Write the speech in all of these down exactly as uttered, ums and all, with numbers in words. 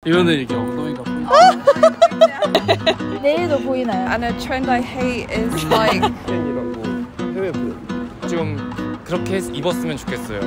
이거는 이렇게 엉덩이가 보이나? 내일도 보이나요? And a trend I hate is like 팬이라고 해외 브랜드. 좀 그렇게 입었으면 좋겠어요.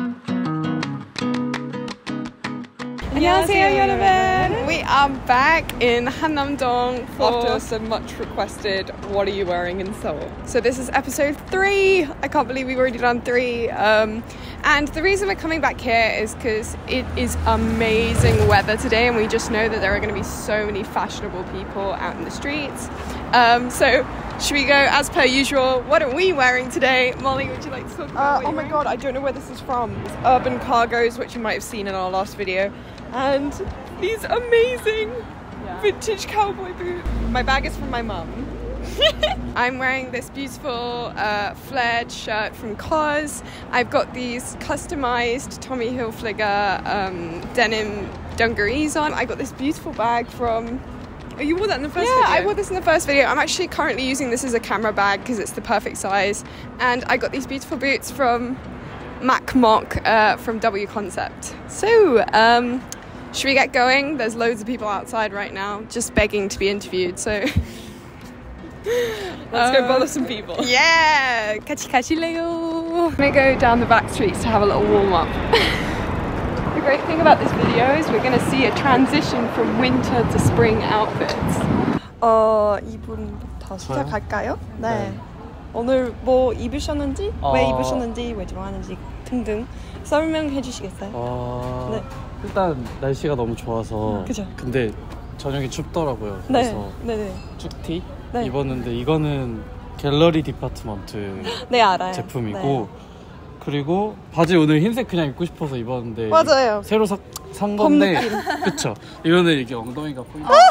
안녕하세요 여러분. We are back in Hannam-dong after some much requested what are you wearing in Seoul. So this is episode three. I can't believe we've already done three. Um, and the reason we're coming back here is because it is amazing weather today, and we just know that there are going to be so many fashionable people out in the streets. Um, so should we go as per usual? What are we wearing today? Molly, would you like to talk about uh, Oh my god, I don't know where this is from. It's Urban Cargos, which you might have seen in our last video. And these amazing yeah. vintage cowboy boots. My bag is from my mum. I'm wearing this beautiful uh, flared shirt from C O S. I've got these customized Tommy Hilfiger um, denim dungarees on. I got this beautiful bag from... Oh, you wore that in the first yeah, video? Yeah, I wore this in the first video. I'm actually currently using this as a camera bag because it's the perfect size. And I got these beautiful boots from Mac Mock uh, from W Concept. So, um... should we get going? There's loads of people outside right now just begging to be interviewed, so let's um, go bother some people. Yeah! 같이 가실래요? We're going to go down the back streets to have a little warm up. The great thing about this video is we're going to see a transition from winter to spring outfits. 어, 이분부터 시작할까요? 네. 네. 오늘 뭐 입으셨는지, 어... 왜 입으셨는지, 왜 좋아하는지 등등 설명해 주시겠어요? 어... 네. 일단 날씨가 너무 좋아서 그죠? 근데 저녁에 춥더라고요. 그래서 네. 쭉티 네. 입었는데 이거는 갤러리 디파트먼트 네, 알아요. 제품이고 네. 그리고 바지 오늘 흰색 그냥 입고 싶어서 입었는데 맞아요. 새로 사, 산 건데 그쵸? 이거는 이렇게 엉덩이가 보이나? 어,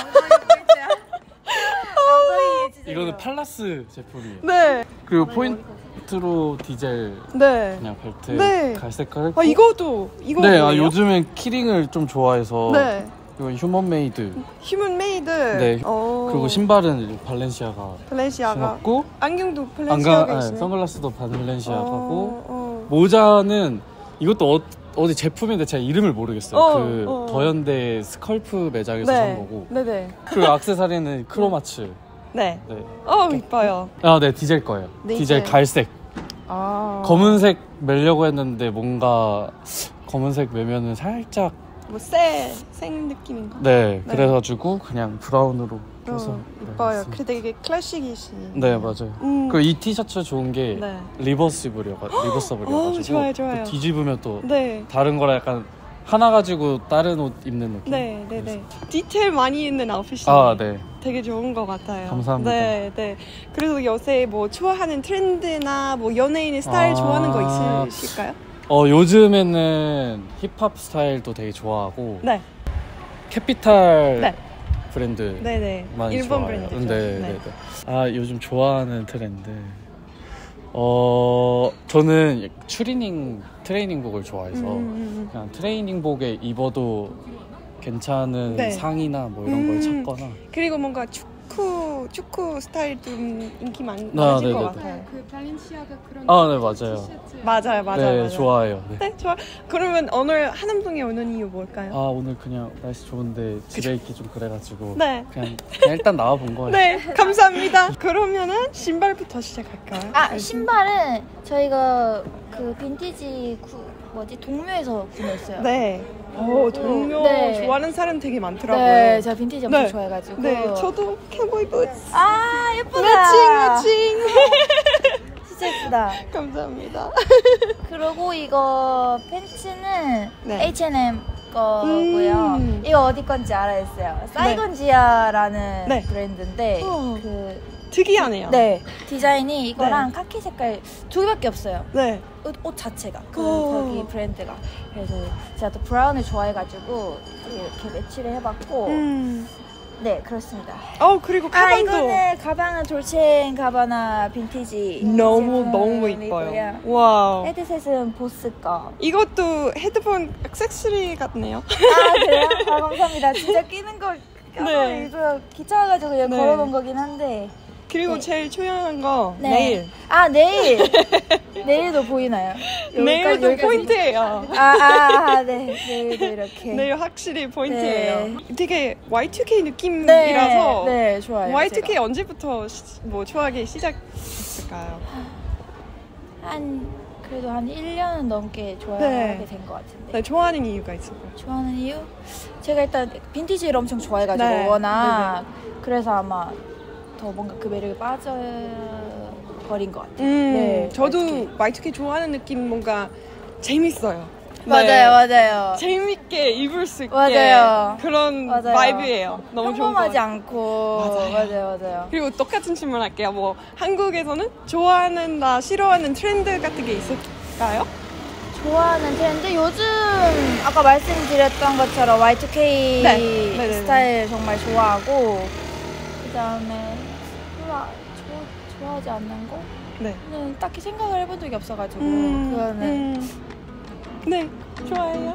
이거는 팔라스 제품이에요. 네. 그리고 포인트로 디젤 네. 그냥 벨트 네. 갈색깔. 아 이거도 이거 네, 아, 요즘엔 키링을 좀 좋아해서. 네. 이건 휴먼 메이드. 휴먼 메이드. 네. 오. 그리고 신발은 발렌시아가. 발렌시아가. 신었고 안경도 발렌시아가. 네, 선글라스도 발렌시아가고. 어. 모자는 이것도 어, 어디 제품인데 제가 이름을 모르겠어요. 어, 그 어. 더현대 스컬프 매장에서 네. 산 거고. 네네. 그리고 액세서리는 크로마츠. 네. 네. 어 이뻐요. 아, 네, 디젤 거예요. 네, 디젤 갈색. 아. 검은색 매려고 했는데 뭔가 검은색 매면은 살짝 뭐쎄생 느낌인가? 네, 네. 그래가지고 그냥 브라운으로 껴서. 어, 이뻐요. 그래 되게 클래식이시. 네, 맞아요. 음. 그 이 티셔츠 좋은 게 네. 리버시블이어가 리버서블이어가지고. 어, 좋아요, 좋아요. 또 뒤집으면 또 네. 다른 거랑 약간 하나 가지고 다른 옷 입는 느낌. 네, 네, 네. 디테일 많이 있는 아웃핏이. 아, 네. 되게 좋은 것 같아요. 감사합니다. 네, 네. 그래서 요새 뭐 좋아하는 트렌드나 뭐 연예인의 스타일 아... 좋아하는 거 있으실까요? 어, 요즘에는 힙합 스타일도 되게 좋아하고. 네. 캐피탈 네. 브랜드. 네네. 많이 일본 좋아해요. 브랜드죠. 네, 네. 네, 네. 아, 요즘 좋아하는 트렌드. 어, 저는 추리닝 트레이닝복을 좋아해서 음. 그냥 트레이닝복에 입어도 괜찮은 네. 상의나 뭐 이런 음. 걸 찾거나. 그리고 뭔가 축구 축구 스타일 좀 인기 많, 아, 많으실 네네네. 것 같아요. 그 발렌시아가 그런. 아, 네, 맞아요. 맞아요, 맞아요. 네, 맞아요. 좋아해요. 네. 네, 좋아. 그러면 오늘 하남동에 오는 이유 뭘까요? 아, 오늘 그냥 날씨 좋은데 집에 있기 좀 그래가지고. 네. 그냥, 그냥 일단 나와 본 거예요. 네, 감사합니다. 그러면은 신발부터 시작할까요? 아, 신발은 저희가 그 빈티지 구, 뭐지 동묘에서 구매했어요. 네. 오, 동묘 네. 좋아하는 사람 되게 많더라고요. 네, 제가 빈티지 엄청 네. 좋아해가지고. 네, 저도 캐보이 부츠. 아, 예쁘다. 매칭, 매칭. 진짜 예쁘다. 감사합니다. 그리고 이거 팬츠는 네. 에이치 앤 엠 거고요. 음. 이거 어디 건지 알아냈어요. 사이건지아라는 네. 브랜드인데 어. 그 특이하네요. 네, 디자인이 이거랑 네. 카키 색깔 두 개밖에 없어요. 네. 옷, 옷 자체가 그 오. 거기 브랜드가. 그래서 제가 또 브라운을 좋아해가지고 이렇게 매치를 해봤고. 음. 네, 그렇습니다. 어, 그리고 가방도. 아, 이거는 가방은 돌체앤가바나 빈티지. 너무 너무 이뻐요. 와우. 헤드셋은 보스 거. 이것도 헤드폰 액세서리 같네요. 아, 그래요? 아, 감사합니다. 진짜 끼는 거. 네. 이거 귀찮아가지고 그냥 네. 걸어놓은 거긴 한데. 그리고 네. 제일 중요한 거 네. 내일. 아 내일. 내일도 보이나요? 내일도 여기까지, 포인트예요. 아, 아, 아, 네. 내일도 이렇게. 내일 확실히 포인트예요. 네. 되게 와이 투 케이 느낌이라서. 네, 네 좋아요. 와이 투 케이 제가. 언제부터 시, 뭐 좋아하기 시작했을까요? 한 그래도 한 일 년 넘게 좋아하게 네. 된 것 같은데. 네, 좋아하는 이유가 있을까요? 좋아하는 이유? 제가 일단 빈티지를 엄청 좋아해가지고 네. 워낙 그래서 아마 더 뭔가 그 매력에 빠져버린 것 같아요. 음, 네, 저도 와이 투 케이. 와이 투 케이 좋아하는 느낌 뭔가 재밌어요. 맞아요, 네. 맞아요. 재밌게 입을 수 있게 맞아요. 그런 맞아요. 바이브예요. 너무 좋은 것 평범하지 같아요. 않고 맞아요. 맞아요, 맞아요. 그리고 똑같은 질문 할게요. 뭐 한국에서는 좋아하는다, 싫어하는 트렌드 같은 게 있을까요? 좋아하는 트렌드 요즘 아까 말씀드렸던 것처럼 와이 투 케이 네. 네네네. 스타일 정말 좋아하고 그 다음에 별로 아- 조- 좋아하지 않는 거? 네. 는 딱히 생각을 해본 적이 없어가지고 음, 그거는 음. 네, 좋아해요.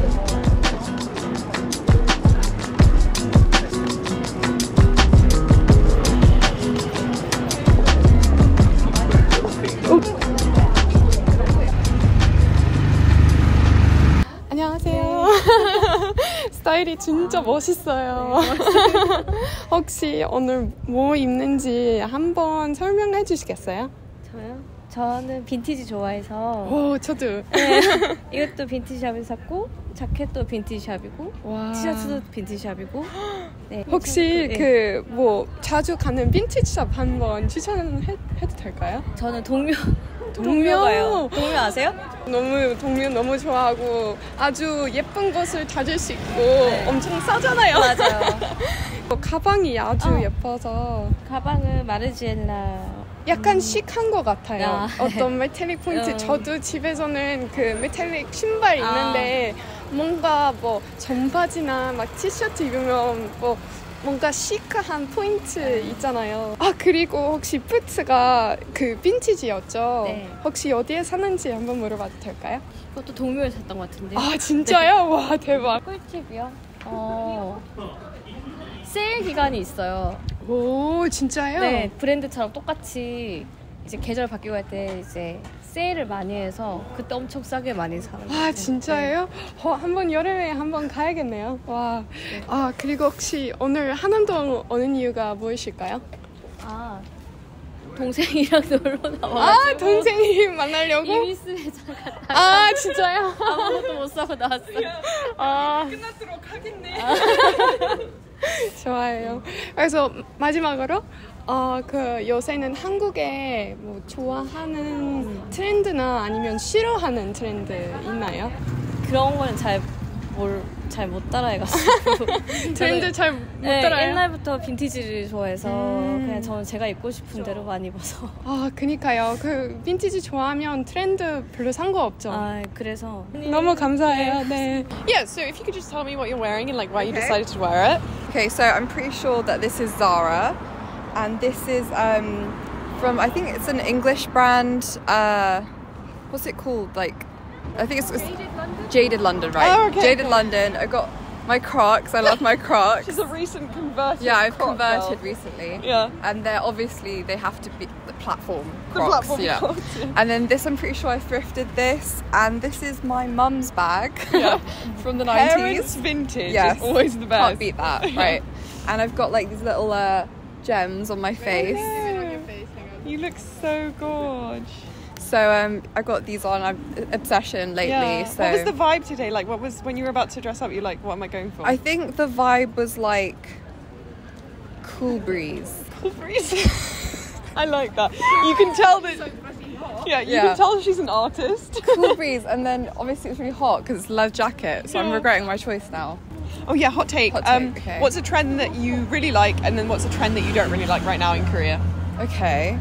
안녕하세요. 스타일이 진짜 멋있어요. 혹시 오늘 뭐 입는지 한번 설명해 주시겠어요? 저요? 저는 빈티지 좋아해서 오, 저도. 네, 이것도 빈티지 샵에서 샀고 자켓도 빈티지 샵이고 와. 티셔츠도 빈티지 샵이고 네, 혹시 네. 그 뭐 자주 가는 빈티지 샵 한번 추천해 해도 될까요? 저는 동묘 동묘. 동묘가요. 동묘 아세요? 너무 동묘 너무 좋아하고 아주 예쁜 것을 찾을 수 있고 네. 엄청 싸잖아요. 맞아요. 어, 가방이 아주 어. 예뻐서 가방은 마르지엘라 약간 시크한 것 같아요. 아. 어떤 메탈릭 포인트. 음. 저도 집에서는 그 메탈릭 신발 아. 있는데 뭔가 뭐 점바지나 막 티셔츠 입으면 뭐 뭔가 시크한 포인트 있잖아요. 아 그리고 혹시 부츠가 그 빈티지였죠? 네. 혹시 어디에 사는지 한번 물어봐도 될까요? 그것도 동묘에서 샀던 것 같은데. 아 진짜요? 와 대박. 꿀팁이요? 어 세일 기간이 있어요. 오 진짜요? 네, 브랜드처럼 똑같이 이제 계절 바뀌고 할 때 이제 세일을 많이 해서 그때 엄청 싸게 많이 사는 것 같아요. 아 진짜예요? 어, 한번 여름에 한번 가야겠네요. 와. 아 그리고 혹시 오늘 한남동 오는 이유가 무엇일까요? 아 동생이랑 놀러 나와가지고 아 동생이 만나려고? 이미스 매장 갔다 아 진짜요? 아무것도 못 사고 나왔어요. 아 끝나도록 하겠네. 좋아요. 그래서 마지막으로 어, 그 요새는 한국에 뭐 좋아하는 트렌드나 아니면 싫어하는 트렌드 있나요? 그런 거는 잘 뭘 잘 못 따라해가지고 트렌드 저는- 잘 못 네, 따라요? 옛날부터 빈티지를 좋아해서 음. 그냥 저는 제가 입고 싶은 대로 많이 입어서 아 그니까요. 그 빈티지 좋아하면 트렌드 별로 상관없죠. 아 그래서 너무 감사해요. 네. Yeah, so if you could just tell me what you're wearing and like why you decided to wear it. Okay, so I'm pretty sure that this is Zara, and this is um, from I think it's an English brand. Uh, what's it called? Like, I think it's, it's Jaded London. Jaded London, right? Oh, okay, Jaded okay. London. I got my Crocs. I love my Crocs. She's a recent converted. Yeah, I've Croc converted girl. recently. Yeah. And they're obviously they have to be the platform The Crocs. platform yeah. Crocs, yeah. And then this, I'm pretty sure I thrifted this, and this is my mum's bag Yeah. from the Parents nineties. vintage Yes. is always the best. Can't beat that, right? And I've got like these little uh, gems on my face. You look so gorge. So um, I got these on. I'm obsession lately. Yeah. So What was the vibe today? Like, what was when you were about to dress up? You're like, what am I going for? I think the vibe was like cool breeze. Cool breeze. I like that. You can tell that. Yeah, you Yeah. can tell she's an artist. Cool breeze, and then obviously it's really hot because it's a leather jacket. So I'm Yeah. regretting my choice now. Oh yeah, hot take. Hot um, take, okay. What's a trend that you really like, and then what's a trend that you don't really like right now in Korea? Okay.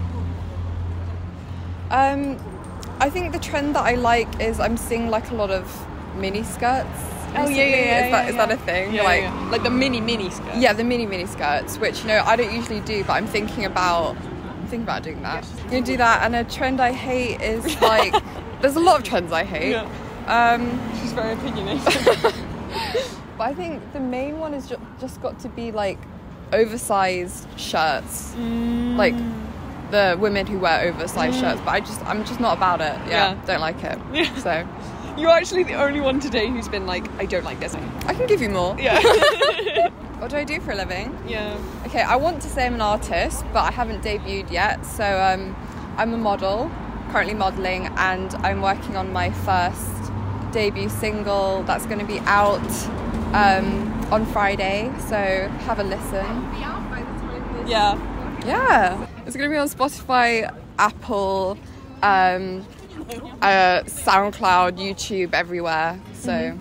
Um, I think the trend that I like is I'm seeing like a lot of mini skirts. Oh, yeah, yeah, recently. yeah, Is that yeah, is that yeah. a thing? Yeah, like, yeah. like the mini mini skirt. yeah, the mini mini skirts, which you know I don't usually do, but I'm thinking about I'm thinking about doing that. I'm gonna do that. And a trend I hate is like there's a lot of trends I hate. Yeah. Um, She's very opinionated. but I think the main one is ju- just got to be like oversized shirts, Mm. like the women who wear oversized shirts. But I just, I'm just not about it. Yeah, Yeah. don't like it. Yeah. So You're actually the only one today who's been like, I don't like this. I can give you more. Yeah. What do I do for a living? Yeah. Okay, I want to say I'm an artist, but I haven't debuted yet. So um, I'm a model, currently modelling, and I'm working on my first debut single that's going to be out um, on Friday. So have a listen. Yeah. Yeah, it's going to be on Spotify, Apple, um, uh, SoundCloud, YouTube, everywhere. So.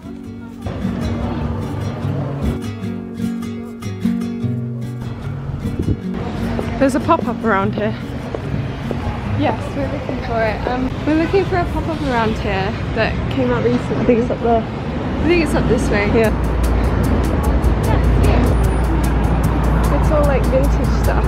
There's a pop-up around here. Yes, we're looking for it. Um, we're looking for a pop-up around here that came out recently. I think it's up there. I think it's up this way. Yeah. It's all like vintage stuff.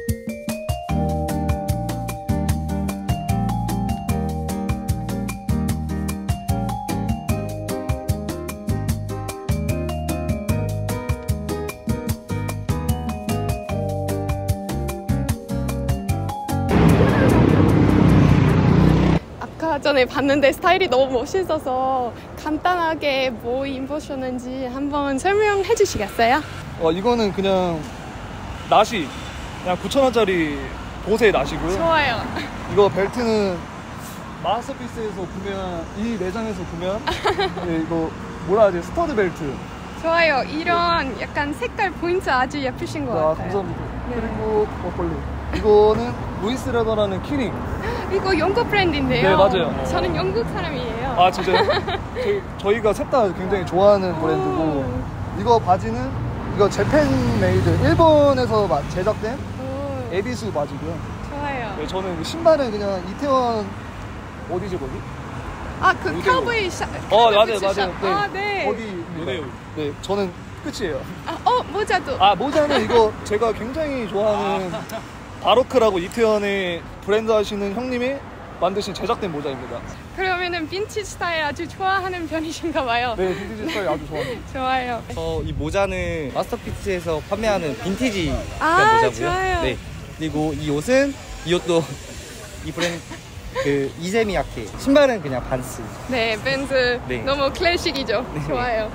아까 전에 봤는데 스타일이 너무 멋있어서 간단하게 뭐 입으셨는지 한번 설명해 주시겠어요? 어, 이거는 그냥 나시, 그냥 구천 원짜리 보세 나시고요. 좋아요. 이거 벨트는 마스터피스에서 구매한, 이 매장에서 구매한 네, 이거 뭐라 하지? 스터드 벨트. 좋아요. 이런 약간 색깔 포인트 아주 예쁘신 것 아, 같아요. 감사합니다. 그리고 먹걸리. 이거는 루이스 레더라는 키링. 이거 영국 브랜드인데요. 네, 맞아요. 저는 영국 사람이에요. 아, 진짜요? 저희, 저희가 셋 다 굉장히 좋아하는 브랜드고, 이거 바지는 이거 재팬 메이드, 일본에서 마- 제작된 오, 에비수 바지고요. 좋아요. 네, 저는 신발은 그냥 이태원 어디죠 거기? 아, 그 무대요. 카우보이 샵. 어, 카우보이 맞아요, 샵. 맞아요. 네. 아, 네. 거기 무대요. 네, 저는 끝이에요. 아, 어, 모자도. 아, 모자는 이거 제가 굉장히 좋아하는 바로크라고 이태원에 브랜드 하시는 형님이 만드신 제작된 모자입니다. 그러면은 빈티지 스타일 아주 좋아하는 편이신가 봐요. 네, 빈티지 스타일 아주 좋아합니다. 좋아요. 어, 이 모자는 마스터피스에서 판매하는 빈티지 아, 모자고요. 좋아요. 네. 그리고 이 옷은 이 옷도 이 브랜드 그 이세미야케. 신발은 그냥 반스. 네, 벤츠 네. 너무 클래식이죠. 네. 좋아요.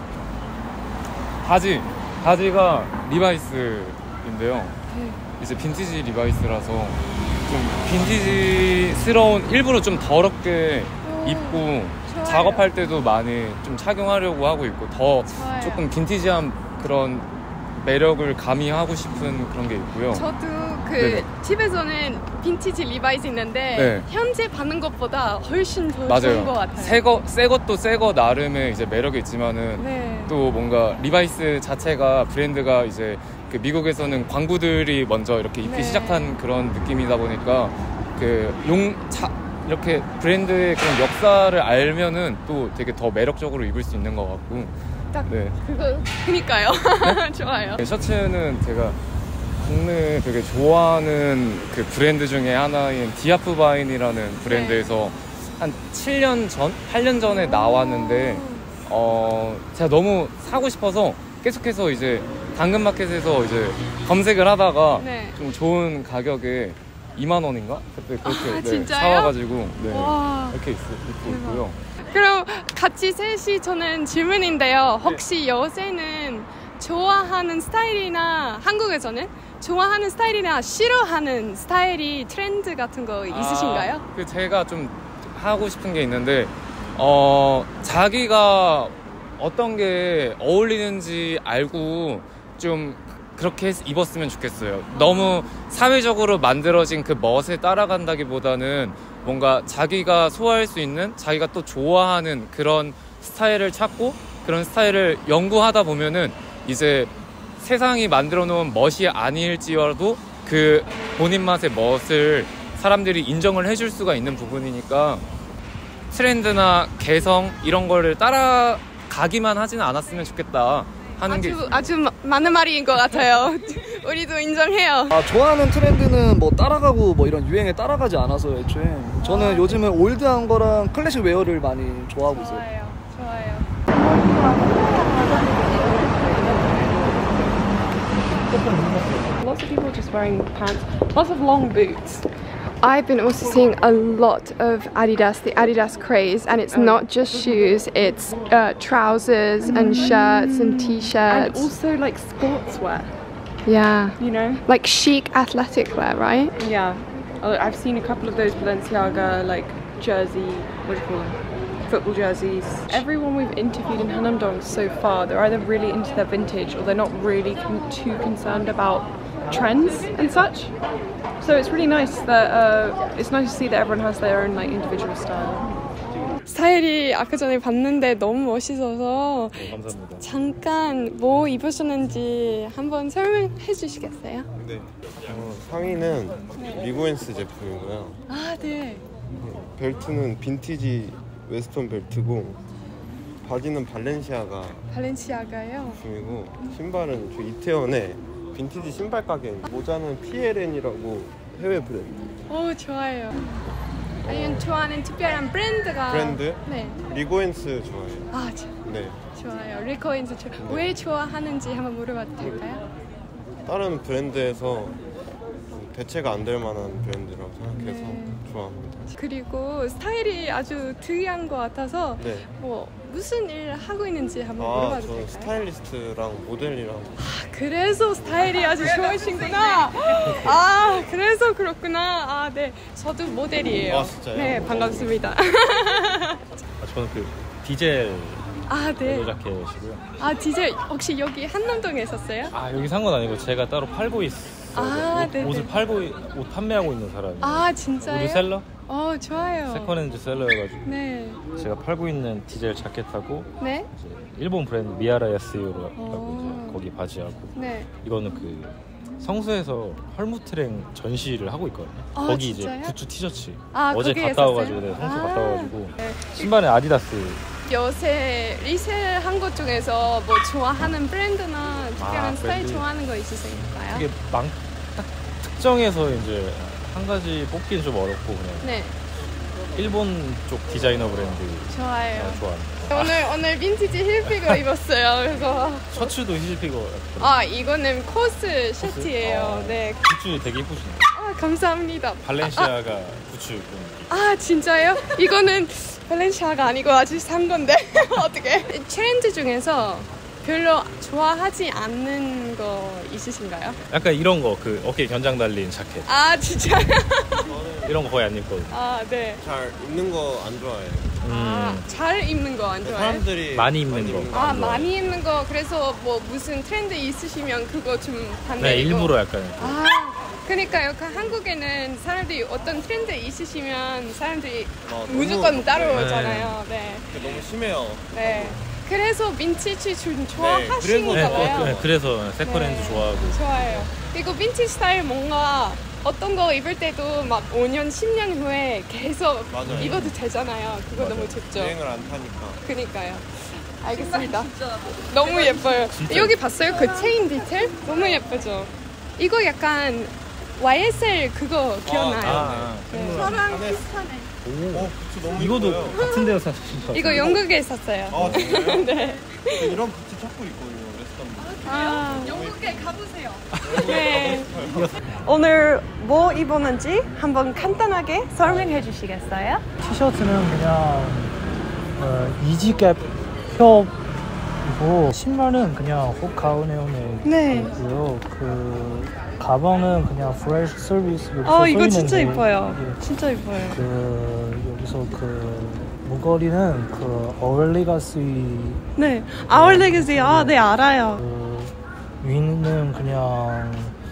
바지 바지가 리바이스인데요. 이제 빈티지 리바이스라서 좀 빈티지스러운, 일부러 좀 더럽게 오, 입고 좋아요. 작업할 때도 많이 좀 착용하려고 하고 있고, 더 좋아요. 조금 빈티지한 그런 매력을 가미하고 싶은 그런 게 있고요. 저도 그 네네. 집에서는 빈티지 리바이스 있는데 네. 현재 받는 것보다 훨씬 더 좋은 것 맞아요. 같아요. 새거 새 것도 새 거 나름의 이제 매력이 있지만은 네. 또 뭔가 리바이스 자체가 브랜드가 이제 그 미국에서는 광부들이 먼저 이렇게 입기 네. 시작한 그런 느낌이다 보니까 그 용 자, 이렇게 브랜드의 그런 역사를 알면은 또 되게 더 매력적으로 입을 수 있는 것 같고. 딱 네. 그거 그니까요. 좋아요. 셔츠는 제가 국내에 되게 좋아하는 그 브랜드 중에 하나인 디아프바인이라는 브랜드에서 한 칠 년 전, 팔 년 전에 나왔는데 어 제가 너무 사고 싶어서 계속해서 이제 당근마켓에서 이제 검색을 하다가 네. 좀 좋은 가격에 이만 원인가? 그때 그렇게 아, 네, 진짜요? 사와가지고 네, 와. 이렇게 있, 입고 있고요. 그럼 같이 셋이 저는 질문인데요. 혹시 요새는 좋아하는 스타일이나 한국에서는 좋아하는 스타일이나 싫어하는 스타일이 트렌드 같은 거 있으신가요? 아, 그 제가 좀 하고 싶은 게 있는데 어 자기가 어떤 게 어울리는지 알고 좀 그렇게 입었으면 좋겠어요. 너무 사회적으로 만들어진 그 멋에 따라간다기보다는 뭔가 자기가 소화할 수 있는, 자기가 또 좋아하는 그런 스타일을 찾고 그런 스타일을 연구하다 보면은 이제 세상이 만들어 놓은 멋이 아닐지라도 그 본인 맛의 멋을 사람들이 인정을 해줄 수가 있는 부분이니까 트렌드나 개성 이런 거를 따라가기만 하지는 않았으면 좋겠다 하는 게 아주 있습니다. 아주 마- 많은 말인 것 같아요. 우리도 인정해요. 아, 좋아하는 트렌드는 뭐 따라가고 뭐 이런 유행에 따라가지 않아서 애초에 저는 아. 요즘은 올드한 거랑 클래식 웨어를 많이 좋아하고 있어요. 좋아요, 좋아요. Lots of people just wearing pants, lots of long boots. I've been also seeing a lot of Adidas, the Adidas craze, and it's not just shoes, it's uh, trousers and shirts and t-shirts. And also like sportswear. Yeah. You know? Like chic athletic wear, right? Yeah. I've seen a couple of those Balenciaga like jersey, what do you call them? Football jerseys. Everyone we've interviewed in Hanamdong so far, they're either really into their vintage or they're not really con too concerned about trends and such. So it's really nice that uh, it's nice to see that everyone has their own like individual style. 스타일이 아까 전에 봤는데 너무 멋있어서 네, 감사합니다. 잠깐 뭐 입으셨는지 한번 설명해 주시겠어요? 네. 어, 상의는 리고엔스 제품이고요. 아, 네. 벨트는 빈티지 웨스턴 벨트고 바지는 발렌시아가 발렌시아가요? 제품이고 신발은 저 이태원에 빈티지 신발 가게. 모자는 피엘엔이라고 해외 브랜드. 오, 좋아요. 아니면 좋아하는 특별한 브랜드가 브랜드? 네. 리고엔스 좋아해요. 아, 저, 네. 좋아요. 리고엔스 좋아. 네. 왜 좋아하는지 한번 물어봐도 될까요? 다른 브랜드에서 대체가 안 될 만한 브랜드라고 생각해서 네. 좋아합니다. 그리고 스타일이 아주 특이한 것 같아서 네. 뭐 무슨 일 하고 있는지 한번 아, 물어봐도 저는 될까요? 스타일리스트랑 모델이랑. 아, 그래서 스타일이 아주 좋으신구나. 아, 그래서 그렇구나. 아, 네. 저도 모델이에요. 아, 진짜요? 네, 반갑습니다. 아, 저는 그 디젤 아, 네. 벨로 자켓이고요. 아, 디젤 혹시 여기 한남동에 있었어요? 아, 여기 산 건 아니고 제가 따로 팔고 있어요. 아, 옷, 네네. 옷을 팔고 옷 판매하고 있는 사람이에요. 아, 진짜요? 우리 셀러? 어, 좋아요. 세컨핸드 셀러여가지고 네. 제가 팔고 있는 디젤 자켓하고 네? 이제 일본 브랜드 미야라 야스요라고 어. 이제 거기 바지하고 네. 이거는 그 성수에서 헐무트랭 전시를 하고 있거든요. 아, 거기 진짜요? 이제 굿즈 티셔츠 아, 어제 거기에 갔다 와가지고 샀어요? 네, 성수 아. 갔다 와가지고 네. 신발은 아디다스. 요새 리셀한 것 중에서 뭐 좋아하는 브랜드나 특별한 아, 스타일 브랜드. 좋아하는 거 있으신가요? 이게 망, 딱 특정해서 이제 한 가지 뽑기는 좀 어렵고 그냥 네. 일본 쪽 디자이너 브랜드 좋아요. 아, 좋아합니다. 오늘 오늘 빈티지 힐피거 입었어요. 그래서 셔츠도 힐피거 아, 이거는 코스 셔츠예요. 어. 네. 굿즈 되게 이쁘시네요. 아, 감사합니다. 발렌시아가 굿즈 그런 느낌. 아, 진짜요? 이거는 발렌시아가 아니고 아직 산 건데 어떻게? 트렌드 중에서 별로 좋아하지 않는 거 있으신가요? 약간 이런 거 그 어깨 견장 달린 자켓 아, 진짜요? 이런 거 거의 안 입거든요. 아, 네. 잘 입는 거 안 좋아해요. 아, 음, 잘 입는 거 안 좋아해요? 사람들이 많이 입는 거. 아, 안 좋아해요. 많이 입는 거. 그래서 뭐 무슨 트렌드 있으시면 그거 좀 반대고. 네, 일부러 약간 이렇게. 아, 그러니까요. 그 한국에는 사람들이 어떤 트렌드 있으시면 사람들이 어, 무조건 너무- 따라오잖아요. 네. 너무 심해요. 네. 그래서 빈티지 좀 좋아하시는 그래서- 네, 거잖아요. 어, 네, 그래서 세컨핸드 네. 좋아하고. 좋아요. 그리고 빈티지 스타일 뭔가 어떤 거 입을 때도 막 오 년, 십 년 후에 계속 맞아요. 입어도 되잖아요. 그거 맞아요. 너무 좋죠. 여행을 안 타니까. 그니까요. 알겠습니다. 너무 예뻐요. 여기 봤어요? 그 체인 디테일? 너무 예쁘죠? 이거 약간 와이에스엘 그거 기억나요? 아, 네. 저랑 비슷하네. 오, 부츠 너무 이거도 이뻐요. 같은 데서 사신 거 이거 영국에 샀어요. 아, 진짜요? 네. 이런 부츠 찾고 있거든요. 레스턴. 아, 영국에 가보세요. 네. 오늘 뭐 입었는지 한번 간단하게 설명해 주시겠어요? 티셔츠는 그냥 어, 이지캡 협이고 신발은 그냥 호카우네오네 네. 있고요. 그 가방은 그냥 프레시 서비스 여기서 아, 이거 써 진짜 있는데, 이뻐요. 예, 진짜 이뻐요. 그 여기서 그 목걸이는 그 어울리가시 네. Our Legacy. 아, 네, 알아요. 그 위는 그냥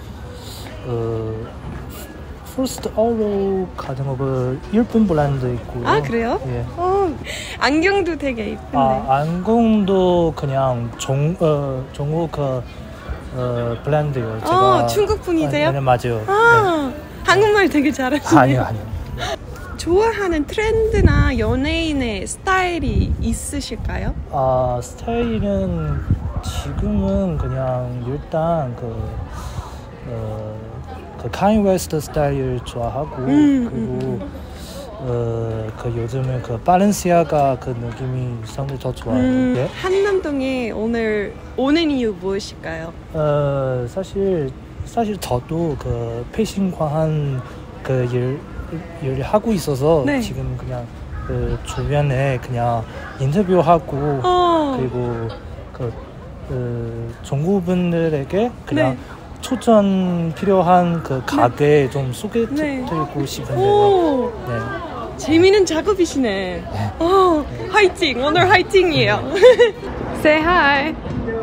그 퍼스트 아우로 같은 거그 일본 브랜드 있고요. 아, 그래요? 예. 어, 안경도 되게 이쁜데. 아, 안경도 그냥 종, 어, 중국 그, 어, 브랜드요. 어, 중국 분이세요? 아, 네, 맞아요. 아, 한국말 되게 네. 잘하시네요. 아니요, 아니요. 좋아하는 트렌드나 연예인의 스타일이 있으실까요? 아, 스타일은 지금은 그냥 일단 그, 어, 그 카니 웨스트 스타일 좋아하고 음, 그리고 어, 그 요즘에 그 발렌시아가 그 느낌이 상당히 더 좋아요. 음, 예? 한남동에 오늘 오는 이유 무엇일까요? 어, 사실 사실 저도 그 패션과한 그 일, 일을 하고 있어서 네. 지금 그냥 그 주변에 그냥 인터뷰하고 어. 그리고 그, 그 중국분들에게 그냥 네. 추천 필요한 그 가게 좀 소개해드리고 네. 싶은데요. 오. 네. 재미있는 작업이시네. 어, 화이팅! 오늘 화이팅이에요. Say hi.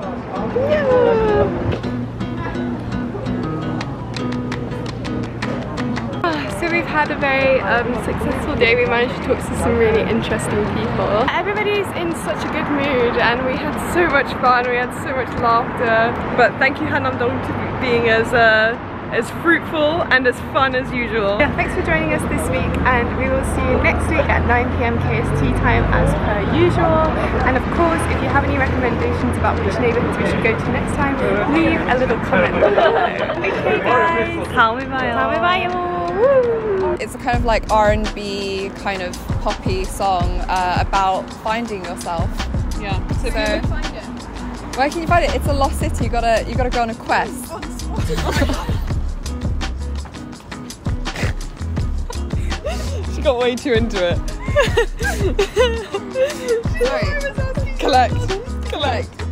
So we've had a very um, successful day. We managed to talk to some really interesting people. Everybody's in such a good mood and we had so much fun, we had so much laughter. But thank you Hannam-dong for being as uh, as fruitful and as fun as usual. Yeah, thanks for joining us this week and we will see you next week at nine p m K S T time as per usual. And of course, if you have any recommendations about which neighbourhoods we should go to next time, leave a little comment below. Okay guys, 다음에 봐요. 다음에 봐요. It's a kind of like R and B kind of poppy song uh, about finding yourself. Yeah. So, So- if you would find it. Where can you find it? It's a lost city. You gotta you gotta go on a quest. She got way too into it. Sorry. Collect. Collect.